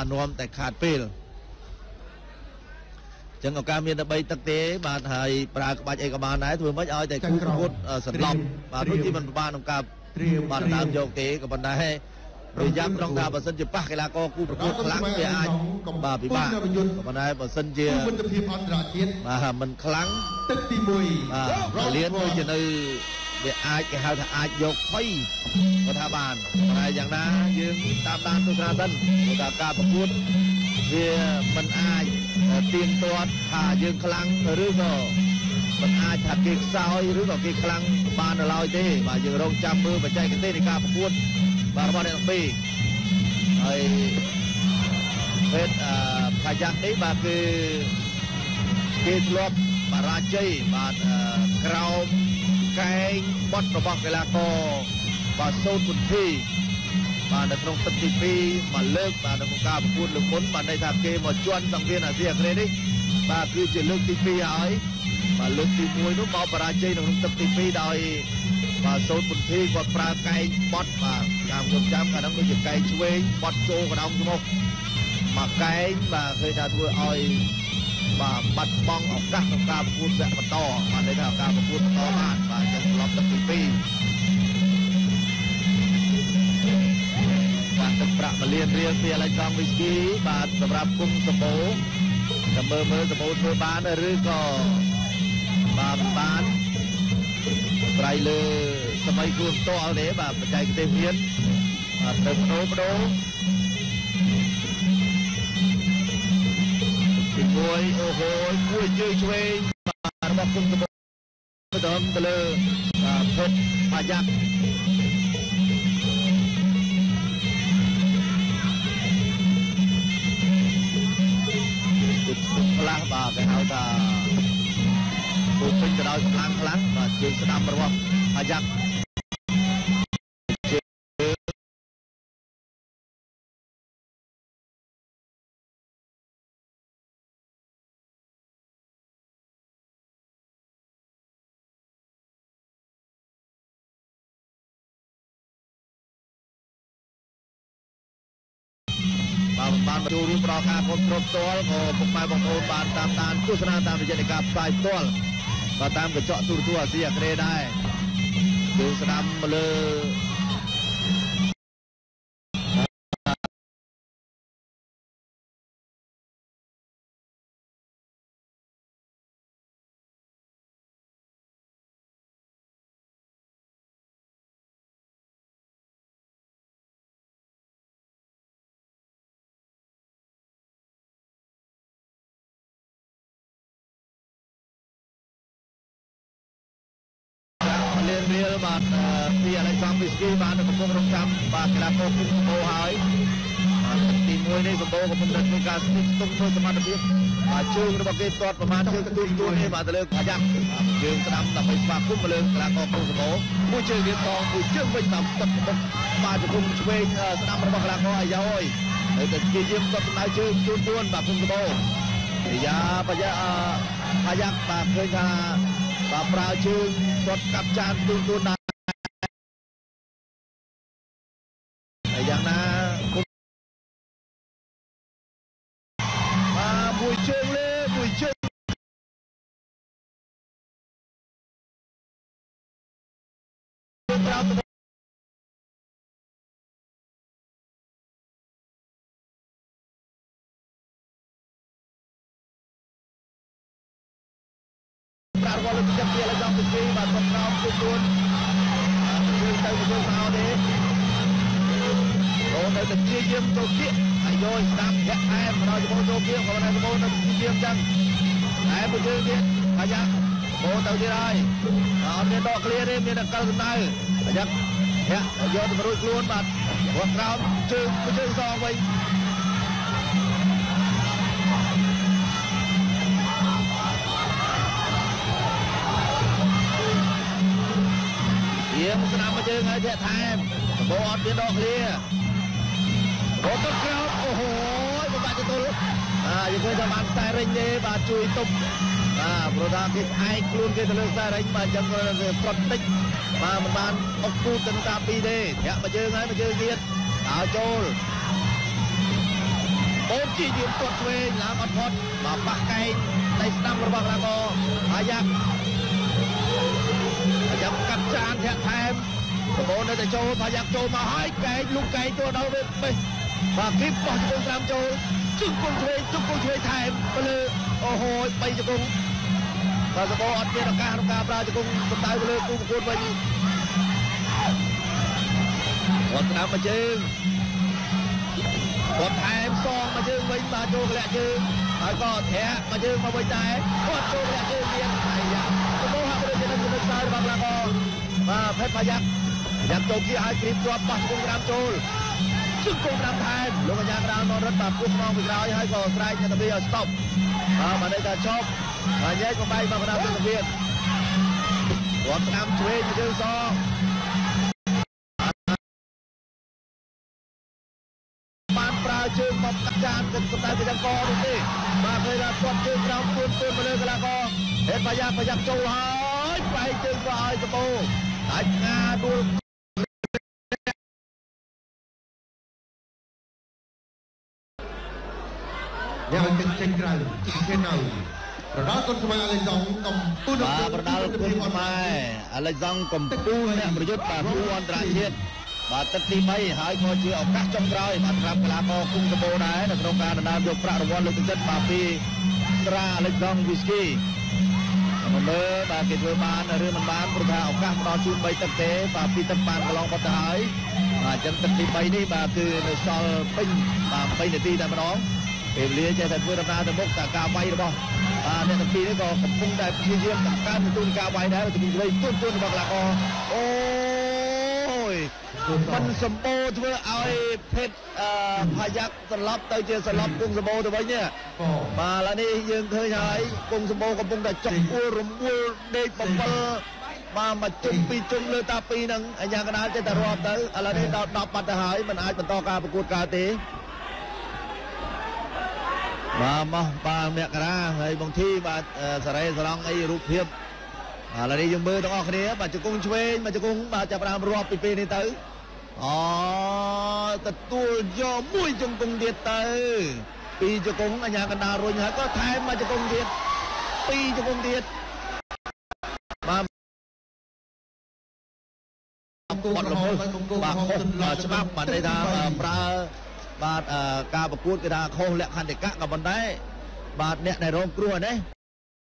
bà nôm tại khát pil chẳng có cam miền Tây tắc tế bà thầy bà bạch ấy các bạn ấy thường mới ở tại khu vực sân lọc bà đôi khi mình bà nông cam bà làm dầu tế các bạn ấy vì giam trong ta bà sân chỉ bắt cái là co khu vực lắng về ai bà bị bà các bạn ấy bà sân chia bà mình lắng bà liên thôi cho nên để ai cái hai thằng ai dọc phay có thà bàn nàyอย่างนั้นយើងតាមដានទស្សនាសិនថាការប្រកួតវាមិនអាចទៀងទាត់ថាយើងខ្លាំងឬក៏មិនអាចថាគេខ្សោយឬក៏គេខ្លាំងបាននៅឡើយទេបាទយើងរងចាំមើលបច្ចេកទេសនៃការប្រកួតបាទរបស់អ្នកទាំងពីរហើយពេលPhaYakនេះបាទគឺគេធ្លាប់បរាជ័យបាទក្រោមកែងបត់របស់កីឡាករបាទSoth BunThyបាទនៅក្នុងទឹកទី2មកលើកបាទនៅក្នុងការប្រកួតលើកមុនបាទន័យថាគេមកជន់សង្គ្រាមអាស៊ីអាគ្នេយ៍នេះបាទគឺជាលើកទី2ហើយបាទលើកទី1នោះមកបរាជ័យនៅក្នុងទឹកទី2ដោយបាទSoth BunThyគាត់ប្រើកែងបត់បាទតាមខ្ញុំចាំកាលនោះដូចជាកែងឆ្វេងបត់ចូលកណ្ដោងច្រមុះមកកែងបាទឃើញថាធ្វើឲ្យបាទបាត់បង់ឱកាសក្នុងការប្រកួតវគ្គបន្តបាទន័យថាការប្រកួតបន្តបានបាទចឹងត្រឡប់ទឹកទី2បាទទឹកប្រាក់1លានរៀលពីឥឡូវកង់វីស្គីបាទសម្រាប់គុំសម្បូរតែមើលសម្បូរធ្វើបានឬក៏បាទបានប្រៃលើសម័យគួរផ្ទាល់ទេបាទបច្ចេកទេសមានបាទទៅបដូរទី1អូហូគួរជើងឆ្វេងរបស់គុំសម្បូរទៅលើPhet PhaYakផ្លាស់បាទគេហៅថាពុពេញទៅដោយកម្លាំងខ្លាំងបាទជើងស្ដាំរបស់PhaYakបានចូលរួមប្រកាសគ្រប់ផ្ទាល់ក៏ពុកម៉ែបងប្អូនបានតាមដានទស្សនាតាមរយៈនៃការផ្សាយផ្ទាល់ក៏តាមកញ្ចក់ទូរទស្សន៍អាស៊ីអាគ្នេយ៍ដែរយើងស្ដាប់មកលើរៀលបាទពីឥឡូវសំវីស្គីបានកំពុងរងចាំបាទកីឡាករគុំសម្បូរហើយបាទទី1នេះសម្បូរកំពុងតែធ្វើការស្ទង់ធ្វើសមត្ថភាពជើងរបស់គេទាត់ប្រមាណជើងទូនេះបាទទៅលើPhaYakជើងស្ដាំដើម្បីស្វាគមន៍មកលើកីឡាករគុំសម្បូរមួយជើងវាតមួយជើងវិញតាមទឹកទឹកបាទជង្គង់ឆ្វេងស្ដាំរបស់កីឡាករអាយ៉យហើយតែគេយាមគាត់ដំណើរជើងជួនបាទគុំសម្បូរយ៉ាPhaYakបាទឃើញថាបាទប្រើជើងគាត់កាប់ចានទូនដែរហើយយ៉ាងណាបាទមួយជើងលើមួយជើងប្រើវល់ទៅពីឥឡូវដល់ពីបាទគាត់ក្រោមជួនយើងទៅទៅមកទេអូនៅតែជាយើងទៅគៀកហើយយកស្ដាប់ធាក់ថែមដល់ចំពោះចូលគៀកគាត់នៅចំពោះនៅជាចឹងតែពួកយើងទៀតPhaYakបូទៅទៀតហើយអត់មានដកឃ្លាទេមានតែកិលសំដៅPhaYakធាក់យកទៅរួចខ្លួនបាទគាត់ក្រោមជើងសងវិញយើងស្ដាប់មកជើងហើយធាក់ថែមបោអត់មានដកឃ្លាបោទៅក្រោមអូហូយបាក់ទៅទល់យើងឃើញថាបានខ្សែរិញទេបាទជួយទប់ព្រោះថាគេឯងខ្លួនគេទៅលើខ្សែរិញបាទអញ្ចឹងវាប្រត់តិចបាទមិនបានអុកគូទៅតាមពីទេធាក់មកជើងហើយមកជើងទៀតដល់ចូលអូនជាយាមទាត់ឆ្វេងឡើងអត់ផុតមកបាក់កែងនៃស្ដាំរបស់ឡាកោPhaYakកាត់ចានធាក់ថែមសម្បូរនៅតែចូលPhaYakចូលមកហើយកែងលុកកែងចូលដល់វិញបាទគីបបោះជង្គង់5ចូលជង្គង់ឆ្វេងថែមទៅលើអូហូយ3ជង្គង់បាទសម្បូរអត់មានឱកាសក្នុងការប្រើជង្គង់សម្ដៅទៅលើគូប្រកួតវិញគាត់ស្ដាប់មកជើងគាត់ថែមសងមកជើងវិញបាទចូលកលាក់ជើងហើយក៏ធាក់មកជើងមកវិញដែរគាត់ចូលកលាក់ជើងទៀតPhaYakសម្បូរហាក់ដូចជានឹងស្ដាយរបស់ឡាកោបាទផេតPhaYakចូលគៀឲ្យគ្រីបជាប់បោះជង្គង់5ចូលជង្គង់5ថែមលោកអាញាក្រាលមករត់បាទពុះខ្នងពីក្រោយហើយក៏ស្រែកទៅវាឲ្យស្តុបបាទនេះថាចប់ហើយញែកបំបីមកកណ្ដាលទៅទៀតគាត់ស្ដាំឆ្វេងជើងសងបានប្រើជើងមកកាត់ចានទៅសម្ដៅទៅយ៉ាងកនោះទេបាទឃើញថាគាត់ជើងក្រោមទួនមកលើកីឡាករហេតុPhaYakចូលហើយបែកជើងក៏ឲ្យសម្បូរដាច់ងាដួលយ៉ាងចេញក្រៅគេនៅប្រដាល់កូនខ្មែរអាឡេហ្សង់កំពូលប្រដាល់កូនខ្មែរអាឡេហ្សង់កំពូលអ្នកប្រយុទ្ធបាទគូអន្តរជាតិបាទទឹកទី3ហើយក៏ជាឱកាសចុងក្រោយបាទសម្រាប់កីឡាករគុំសម្បូរដែរនៅក្នុងការដណ្ដើមយកប្រាក់រង្វាន់លើកទឹកចិត្តបាទពីត្រាអាឡេហ្សង់វីស្គីមកមើលបាទគេធ្វើបានឬមិនបានព្រោះថាឱកាសផ្ដល់ជូន3ទឹកទេបាទ2ទឹកបានកន្លងផុតទៅហើយបាទអញ្ចឹងទឹកទី3នេះបាទគឺនៅសល់ពេញបាទ3នាទីតែម្ដងពេលវេលាចេះតែធ្វើដំណើរទៅមុខតែការវាយរបស់អ្នកទាំងពីរនេះក៏កំពុងតែព្យាយាមបង្កើនទទួលការវាយដែរទៅពីវិញទួនរបស់កីឡាករអូយមិនសម្បូរធ្វើឲ្យភេទPhaYakត្រឡប់ទៅជាសន្លប់គង់សម្បូរទៅវិញនេះបាទឥឡូវនេះយើងឃើញហើយគង់សម្បូរកំពុងតែចុកអួលរំអួលដេក7បាទមកជុំពីជុំលើតា2ហ្នឹងអាញាកណ្ដាលចេះតែរាប់ទៅឥឡូវនេះដល់10បាត់ទៅហើយមិនអាចបន្តការប្រកួតកើតទេបាទមកបាទមករាហើយបងធីបាទសារ៉េសឡងអីរូបភាពឥឡូវនេះយើងមើលទាំងអស់គ្នាបាទជង្គង់ឆ្វេងមកជង្គង់បាទចាប់ដើមរាប់ពីពេលនេះទៅអូទទួលយកមួយជង្គង់ទៀតទៅពីរជង្គង់អាញាកណ្ដាលរុញហើយក៏ថែមមកជង្គង់ទៀត2ជង្គង់ទៀតបាទបាត់រហូតបាទច្បាប់បាទន័យថាប្រើបាទការប្រកួតគេថាខុសលក្ខន្តិកៈក៏ប៉ុន្តែបាទអ្នកដែលរងគ្រោះនេះ